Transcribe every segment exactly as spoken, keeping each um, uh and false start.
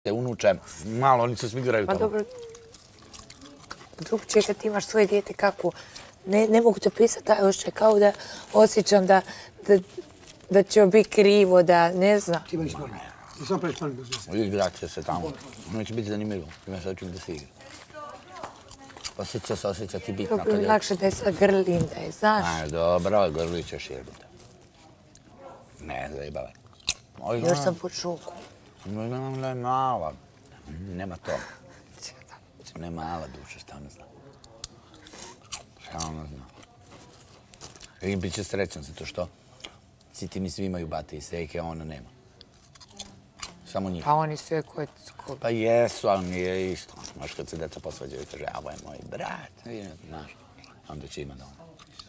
unuče, malo, oni se svi igraju tamo. Pa dobro, drugo čeka, ti imaš svoje dijete kako, ne mogu te pisati taj ošće, kao da osjećam da će biti krivo, da ne znam. Ti meni smoli, ti sam preć smoli. Igrat će se tamo, neće biti zanimljivo, ima sad ću da se igra. Osjeća se, osjeća ti bitno. To bi lakše da je sa grlim, da je, znaš. Aj, dobro, grlit ćeš jebite. Ne, zajebavaj. Još sam pod šoku. Ne je mala. Nema to. Ne je mala duša, šta ona zna. Šta ona zna. I bit će srećan zato što svi ti mi svi imaju bate i seke, a ona nema. Samo njih. Pa oni sve koje... Pa jesu, ali nije isto. Znaš, kad se deca posvađaju i kaže, a ovo je moj brat. Znaš, onda će ima da ono.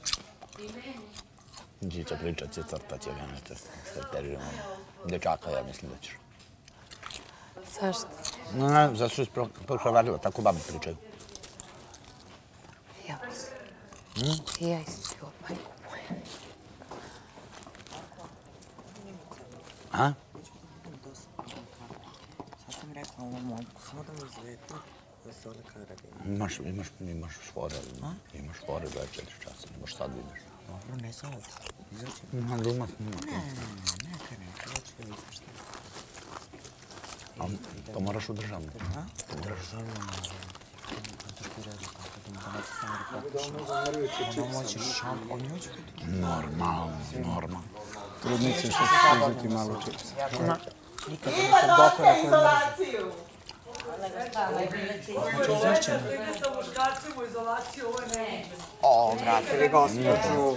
Čića pričat će, crtat će ga nešto, sve teže ono. Dečaka, ja mislim da ćeš. Zašto? Ne, zato što je prohravarila, tako babi pričaju. Ja mislim. I ja isto, majko moja. A? Sad sam rekla ovom momku, samo da mi izvete da se ovdje kada radim. Imaš, imaš, imaš špore, imaš špore dvadeset četiri časa, imaš sad vidiš. Dobro, ne sad, izaći. Ima duma, ima. Ne, ne, ne, neka neka, ja ću da izvršiti. To moraš u državnu. A? U državnu, zato što radi tako, da mi da samo da pokušam. Ono moće šampo, on hoće biti. Normalno, normalno. Trudnice što se uzeti malo čipsa. Nikada nisam dokona koju mrzim. Znači, izvješćeno. O, vratili gospođu.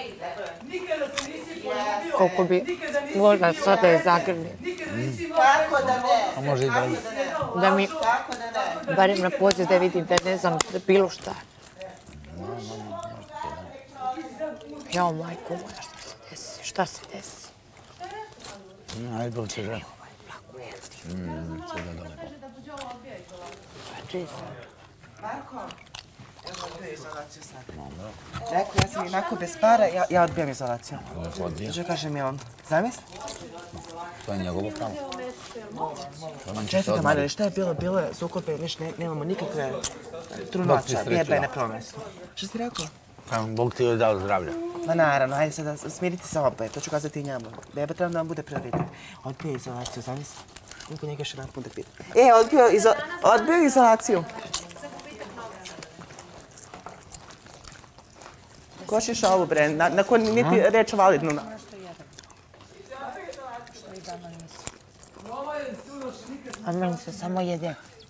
Koliko bi voljela sada je zagrlim. Kako da ne? A može i dalje. Da mi, barem na poziv da vidim da ne znam bilo šta. Jao, majko moja, šta se desi? Šta se desi? Ajde, bol će žena. Sve da daleko. Marko, ja odbijam izolaciju sad. Rekao, ja sam inako bez para, ja odbijam izolaciju. Odbijam? Što kažem ja vam, zamisli? To je njegovo pravo. Čekaj, Marija, šta je bilo? Bilo je sukobe, viš, nemamo nikakve trunoća, jebe na prvom mjestu. Što si rekao? Pa, Bog ti je dao zdravlja. Ma naravno, hajde sada, smiriti se oboje, to ću kazati i njemu. Beba treba da vam bude prioritet. Odbio izolaciju, zamisli. Niko njega još jedan put da pita. E, odbio izolaciju. Ko ćeš ovu, bre, nakon niti reč validnu. A meni se samo jede.